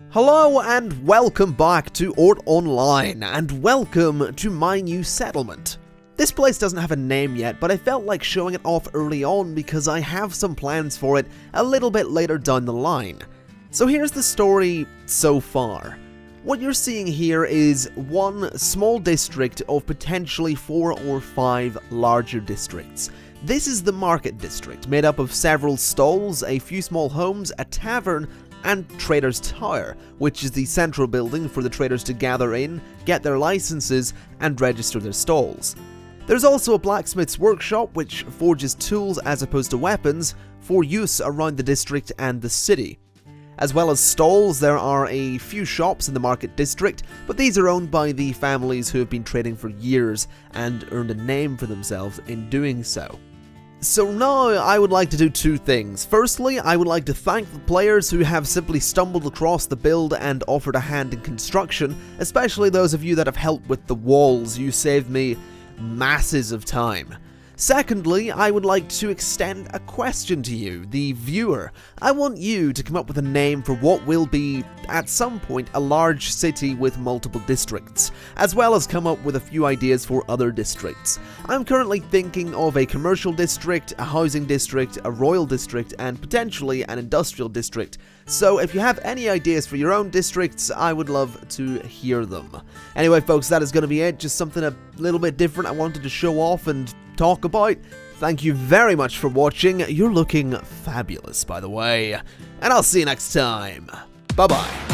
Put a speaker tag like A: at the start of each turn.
A: Hello and welcome back to Ort Online, and welcome to my new settlement. This place doesn't have a name yet, but I felt like showing it off early on because I have some plans for it a little bit later down the line. So here's the story so far. What you're seeing here is one small district of potentially 4 or 5 larger districts. This is the Market District, made up of several stalls, a few small homes, a tavern, and Trader's Tower, which is the central building for the traders to gather in, get their licenses, and register their stalls. There's also a blacksmith's workshop which forges tools as opposed to weapons for use around the district and the city. As well as stalls, there are a few shops in the Market District, but these are owned by the families who have been trading for years and earned a name for themselves in doing so. So now I would like to do two things. Firstly, I would like to thank the players who have simply stumbled across the build and offered a hand in construction, especially those of you that have helped with the walls. You saved me masses of time. Secondly, I would like to extend a question to you, the viewer. I want you to come up with a name for what will be, at some point, a large city with multiple districts, as well as come up with a few ideas for other districts. I'm currently thinking of a commercial district, a housing district, a royal district, and potentially an industrial district. So if you have any ideas for your own districts, I would love to hear them. Anyway folks, that is going to be it. Just something a little bit different I wanted to show off and talk about. Thank you very much for watching. You're looking fabulous, by the way. And I'll see you next time. Bye-bye.